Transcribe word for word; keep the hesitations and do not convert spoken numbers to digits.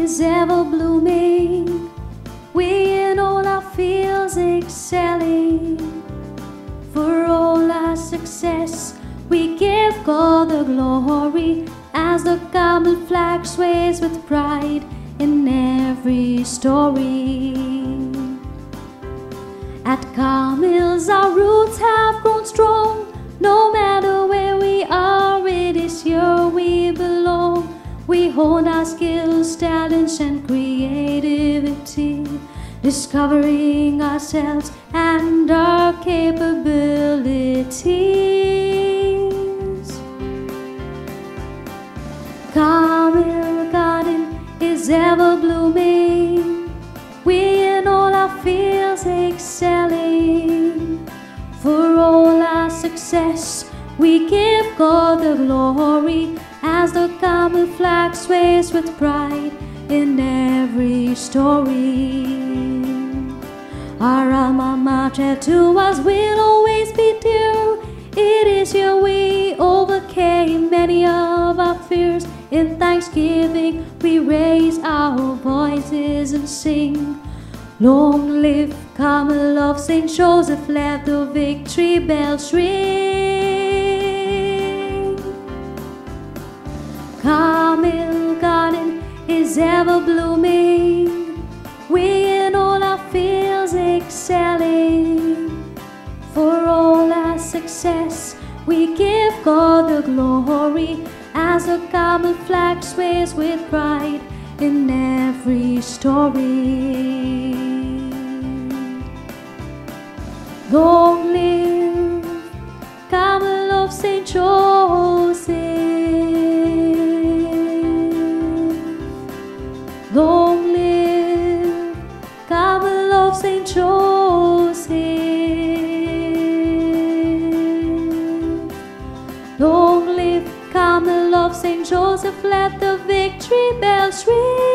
is ever blooming. We in all our fields excelling. For all our success, we give God the glory, as the Carmel flag sways with pride in every story. At Carmel's our roots have grown strong. No matter where we are, it is here we belong. We hone our skills, talents and creativity, discovering ourselves and our capabilities. Carmel Garden is ever blooming. We in all our fields excelling. For all our success, we give God the glory, as the Carmel flag sways with pride in every story. Our alma mater to us will always be dear. It is here we overcame many of our fears. In thanksgiving we raise our voices and sing. Long live Carmel of Saint Joseph, let the victory bells ring. Carmel Garden is ever blooming. We in all our fields excelling. For all our success, we give God the glory, as the Carmel flag sways with pride in every story. Long live Carmel of Saint Joseph. Long live Carmel of Saint Joseph. Long live Carmel of Saint Joseph, let the victory bells ring.